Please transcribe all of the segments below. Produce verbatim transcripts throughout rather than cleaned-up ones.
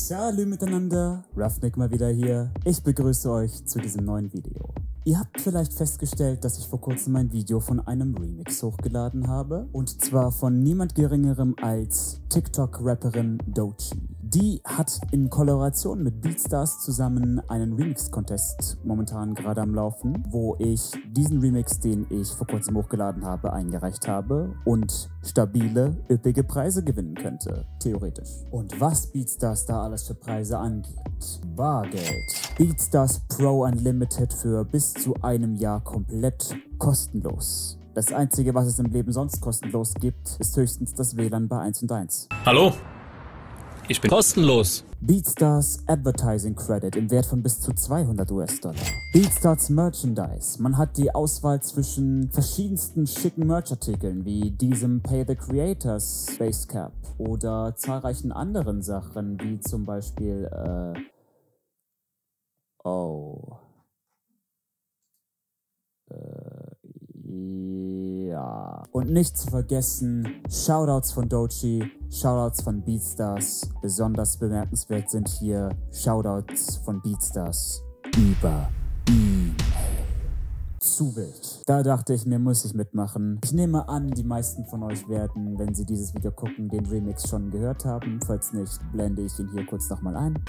Salut miteinander, Ravnik mal wieder hier. Ich begrüße euch zu diesem neuen Video. Ihr habt vielleicht festgestellt, dass ich vor kurzem ein Video von einem Remix hochgeladen habe. Und zwar von niemand geringerem als TikTok-Rapperin Doechii. Die hat in Kollaboration mit Beatstars zusammen einen Remix-Contest momentan gerade am Laufen, wo ich diesen Remix, den ich vor kurzem hochgeladen habe, eingereicht habe und stabile, üppige Preise gewinnen könnte, theoretisch. Und was Beatstars da alles für Preise angibt? Bargeld. Beatstars Pro Unlimited für bis zu einem Jahr komplett kostenlos. Das Einzige, was es im Leben sonst kostenlos gibt, ist höchstens das W L A N bei eins und eins. Hallo? Ich bin kostenlos. Beatstars Advertising Credit im Wert von bis zu zweihundert US-Dollar. Beatstars Merchandise. Man hat die Auswahl zwischen verschiedensten schicken Merchartikeln wie diesem Pay the Creators Space Cap oder zahlreichen anderen Sachen wie zum Beispiel äh oh äh, ja. Und nicht zu vergessen, Shoutouts von Doechii, Shoutouts von Beatstars. Besonders bemerkenswert sind hier Shoutouts von Beatstars über E-Mail. Zu wild. Da dachte ich mir, muss ich mitmachen. Ich nehme an, die meisten von euch werden, wenn sie dieses Video gucken, den Remix schon gehört haben. Falls nicht, blende ich ihn hier kurz nochmal ein.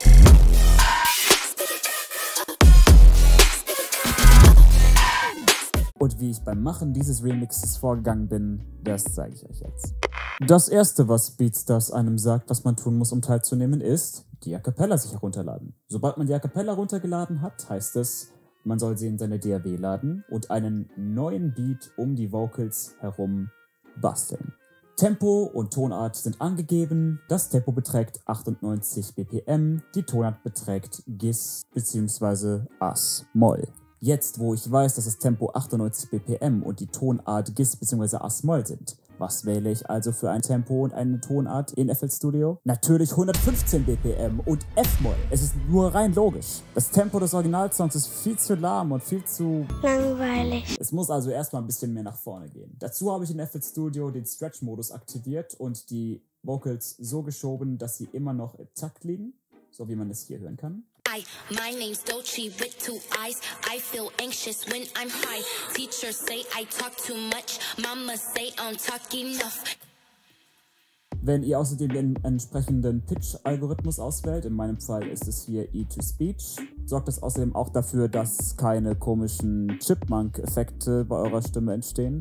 Und wie ich beim Machen dieses Remixes vorgegangen bin, das zeige ich euch jetzt. Das erste, was Beatstars einem sagt, was man tun muss, um teilzunehmen, ist die A Cappella sich herunterladen. Sobald man die A Cappella runtergeladen hat, heißt es, man soll sie in seine D A W laden und einen neuen Beat um die Vocals herum basteln. Tempo und Tonart sind angegeben. Das Tempo beträgt achtundneunzig B P M, die Tonart beträgt Gis bzw. As-Moll. Jetzt, wo ich weiß, dass das Tempo achtundneunzig B P M und die Tonart Gis bzw. As-Moll sind, was wähle ich also für ein Tempo und eine Tonart in F L Studio? Natürlich hundertfünfzehn B P M und F-Moll. Es ist nur rein logisch. Das Tempo des Originalsongs ist viel zu lahm und viel zu langweilig. Es muss also erstmal ein bisschen mehr nach vorne gehen. Dazu habe ich in F L Studio den Stretch-Modus aktiviert und die Vocals so geschoben, dass sie immer noch im Takt liegen, so wie man es hier hören kann. I, my name's Doechii with two eyes. I feel anxious when I'm high. Teachers say I talk too much. Mama say I don't talk enough. Wenn ihr außerdem den entsprechenden Pitch-Algorithmus auswählt, in meinem Fall ist es hier E to Speech, sorgt das außerdem auch dafür, dass keine komischen Chipmunk-Effekte bei eurer Stimme entstehen.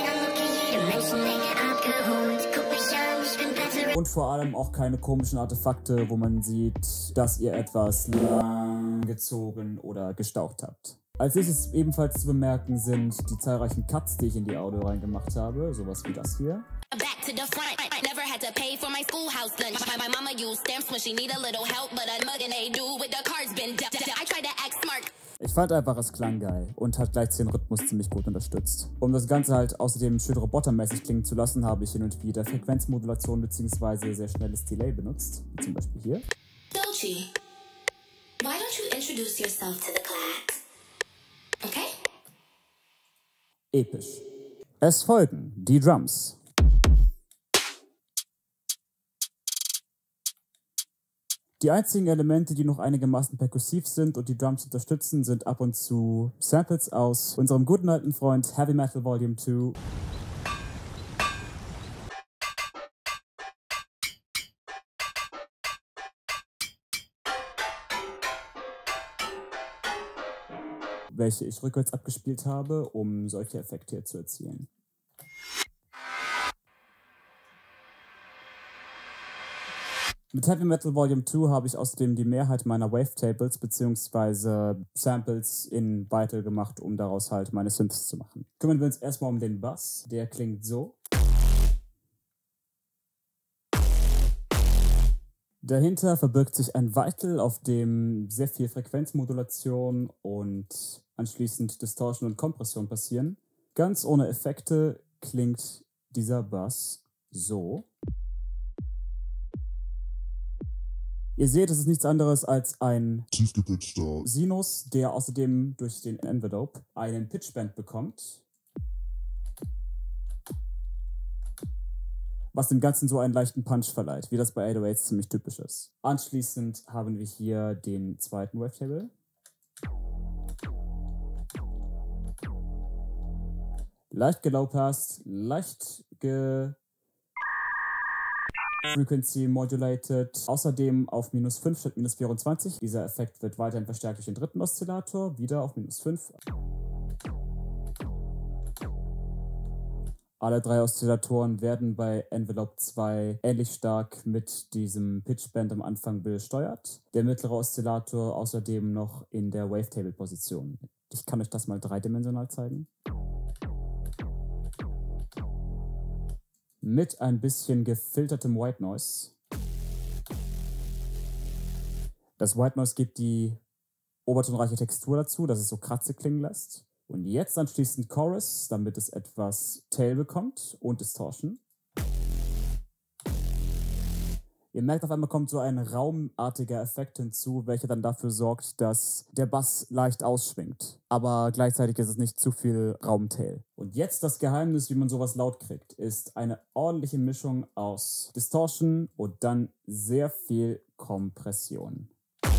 Und vor allem auch keine komischen Artefakte, wo man sieht, dass ihr etwas lang gezogen oder gestaucht habt. Als nächstes ebenfalls zu bemerken sind die zahlreichen Cuts, die ich in die Audio reingemacht habe, sowas wie das hier. Back to the front. Never had to pay for my schoolhouse lunch. My, my mama used stamps when she need a little help, but I'm mugging they do with the cards been d- d- I tried to act smart. Ich fand einfach, es klang geil und hat gleich den Rhythmus ziemlich gut unterstützt. Um das Ganze halt außerdem schön robotermäßig klingen zu lassen, habe ich hin und wieder Frequenzmodulation bzw. sehr schnelles Delay benutzt, wie zum Beispiel hier. Doechii, why don't you introduce yourself to the class? Okay? Episch. Es folgen die Drums. Die einzigen Elemente, die noch einigermaßen perkussiv sind und die Drums unterstützen, sind ab und zu Samples aus unserem guten alten Freund Heavy Metal Volume zwei. Welche ich rückwärts abgespielt habe, um solche Effekte hier zu erzielen. Mit Heavy Metal Volume zwei habe ich außerdem die Mehrheit meiner Wavetables bzw. Samples in Vital gemacht, um daraus halt meine Synths zu machen. Kümmern wir uns erstmal um den Bass. Der klingt so. Dahinter verbirgt sich ein Vital, auf dem sehr viel Frequenzmodulation und anschließend Distortion und Kompression passieren. Ganz ohne Effekte klingt dieser Bass so. Ihr seht, es ist nichts anderes als ein tief gepitchter Sinus, der außerdem durch den Envelope einen Pitchbend bekommt. was dem Ganzen so einen leichten Punch verleiht, wie das bei acht null acht ziemlich typisch ist. Anschließend haben wir hier den zweiten Wavetable. Leicht gelowpassed, leicht ge Frequency modulated, außerdem auf minus fünf statt minus vierundzwanzig. Dieser Effekt wird weiterhin verstärkt durch den dritten Oszillator, wieder auf minus fünf. Alle drei Oszillatoren werden bei Envelope zwei ähnlich stark mit diesem Pitchbend am Anfang besteuert. Der mittlere Oszillator außerdem noch in der Wavetable-Position. Ich kann euch das mal dreidimensional zeigen. Mit ein bisschen gefiltertem White Noise. Das White Noise gibt die obertonreiche Textur dazu, dass es so kratzig klingen lässt. Und jetzt anschließend Chorus, damit es etwas Tail bekommt und Distortion. Ihr merkt, auf einmal kommt so ein raumartiger Effekt hinzu, welcher dann dafür sorgt, dass der Bass leicht ausschwingt. Aber gleichzeitig ist es nicht zu viel Raumtail. Und jetzt das Geheimnis, wie man sowas laut kriegt, ist eine ordentliche Mischung aus Distortion und dann sehr viel Kompression.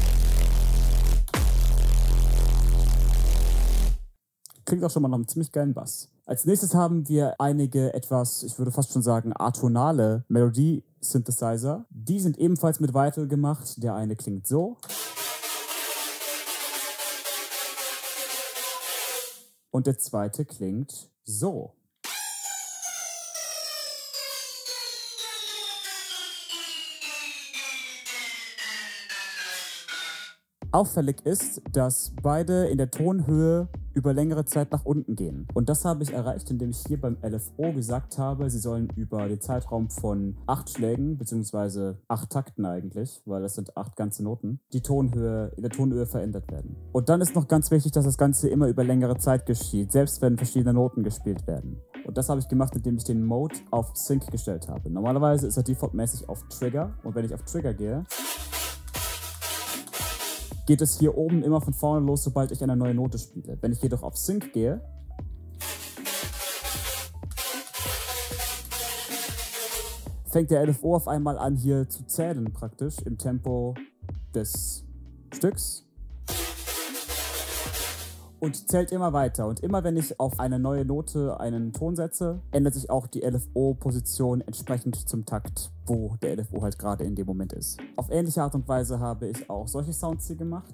Klingt auch schon mal nach einem ziemlich geilen Bass. Als nächstes haben wir einige etwas, ich würde fast schon sagen, atonale Melodie-Synthesizer. Die sind ebenfalls mit Vital gemacht. Der eine klingt so. Und der zweite klingt so. Auffällig ist, dass beide in der Tonhöhe über längere Zeit nach unten gehen. Und das habe ich erreicht, indem ich hier beim L F O gesagt habe, sie sollen über den Zeitraum von acht Schlägen, beziehungsweise acht Takten eigentlich, weil das sind acht ganze Noten, die Tonhöhe, in der Tonhöhe verändert werden. Und dann ist noch ganz wichtig, dass das Ganze immer über längere Zeit geschieht, selbst wenn verschiedene Noten gespielt werden. Und das habe ich gemacht, indem ich den Mode auf Sync gestellt habe. Normalerweise ist er defaultmäßig auf Trigger und wenn ich auf Trigger gehe, geht es hier oben immer von vorne los, sobald ich eine neue Note spiele. Wenn ich jedoch auf Sync gehe, fängt der L F O auf einmal an, hier zu zählen praktisch im Tempo des Stücks und zählt immer weiter. Und immer wenn ich auf eine neue Note einen Ton setze, ändert sich auch die L F O-Position entsprechend zum Takt, wo der L F O halt gerade in dem Moment ist. Auf ähnliche Art und Weise habe ich auch solche Sounds hier gemacht.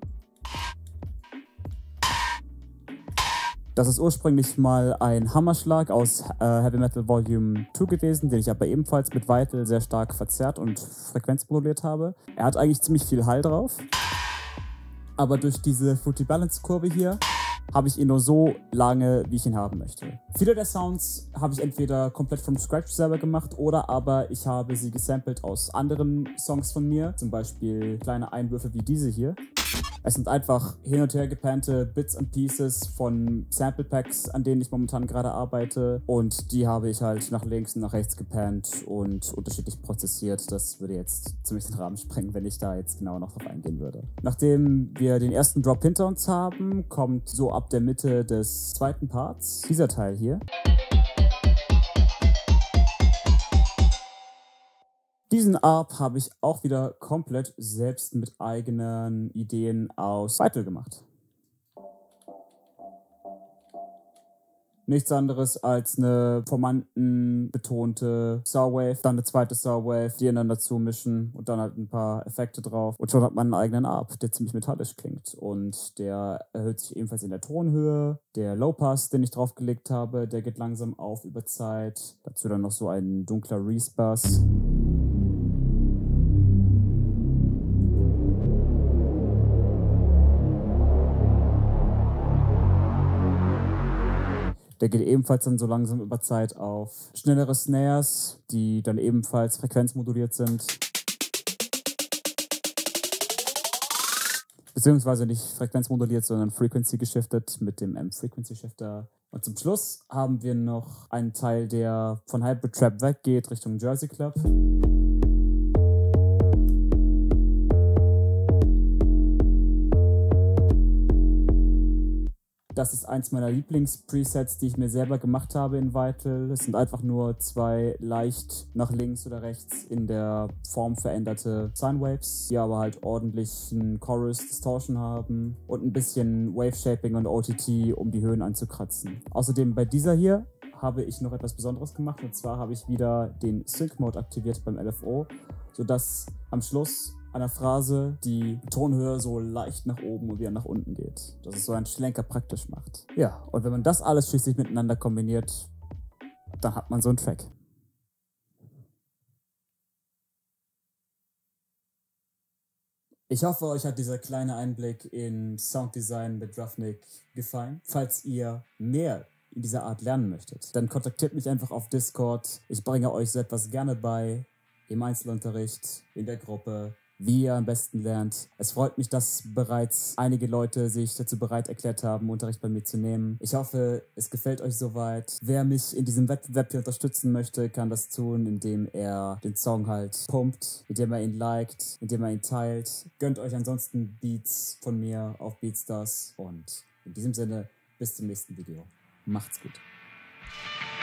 Das ist ursprünglich mal ein Hammerschlag aus äh, Heavy Metal Volume zwei gewesen, den ich aber ebenfalls mit Vital sehr stark verzerrt und frequenzmoduliert habe. Er hat eigentlich ziemlich viel Hall drauf. Aber durch diese Fruity Balance Kurve hier habe ich ihn nur so lange, wie ich ihn haben möchte. Viele der Sounds habe ich entweder komplett from scratch selber gemacht oder aber ich habe sie gesampelt aus anderen Songs von mir, zum Beispiel kleine Einwürfe wie diese hier. Es sind einfach hin und her gepannte Bits and Pieces von Sample Packs, an denen ich momentan gerade arbeite. Und die habe ich halt nach links und nach rechts gepannt und unterschiedlich prozessiert. Das würde jetzt ziemlich den Rahmen sprengen, wenn ich da jetzt genau noch drauf eingehen würde. Nachdem wir den ersten Drop hinter uns haben, kommt so ab der Mitte des zweiten Parts dieser Teil hier. Diesen Arp habe ich auch wieder komplett selbst mit eigenen Ideen aus Vital gemacht. Nichts anderes als eine Formanten betonte Soundwave, dann eine zweite Soundwave, die ineinander zumischen und dann halt ein paar Effekte drauf. Und schon hat man einen eigenen Arp, der ziemlich metallisch klingt. Und der erhöht sich ebenfalls in der Tonhöhe. Der Low-Pass, den ich draufgelegt habe, der geht langsam auf über Zeit. Dazu dann noch so ein dunkler Reese-Bass. Der geht ebenfalls dann so langsam über Zeit auf schnellere Snares, die dann ebenfalls frequenzmoduliert sind. Beziehungsweise nicht frequenzmoduliert, sondern frequency geschiftet mit dem M-Frequency Shifter. Und zum Schluss haben wir noch einen Teil, der von Hybrid Trap weggeht Richtung Jersey Club. Das ist eins meiner Lieblings-Presets, die ich mir selber gemacht habe in Vital. Es sind einfach nur zwei leicht nach links oder rechts in der Form veränderte Sine Waves, die aber halt ordentlichen Chorus Distortion haben und ein bisschen Wave Shaping und O T T, um die Höhen anzukratzen. Außerdem bei dieser hier habe ich noch etwas Besonderes gemacht, und zwar habe ich wieder den Sync Mode aktiviert beim L F O, sodass am Schluss einer Phrase die Tonhöhe so leicht nach oben und wieder nach unten geht, dass es so einen Schlenker praktisch macht. Ja, und wenn man das alles schließlich miteinander kombiniert, dann hat man so einen Track. Ich hoffe, euch hat dieser kleine Einblick in Sounddesign mit Roughneck gefallen. Falls ihr mehr in dieser Art lernen möchtet, dann kontaktiert mich einfach auf Discord. Ich bringe euch so etwas gerne bei, im Einzelunterricht, in der Gruppe, wie ihr am besten lernt. Es freut mich, dass bereits einige Leute sich dazu bereit erklärt haben, Unterricht bei mir zu nehmen. Ich hoffe, es gefällt euch soweit. Wer mich in diesem Wettbewerb hier unterstützen möchte, kann das tun, indem er den Song halt pumpt, indem er ihn liked, indem er ihn teilt. Gönnt euch ansonsten Beats von mir auf Beatstars und in diesem Sinne, bis zum nächsten Video. Macht's gut.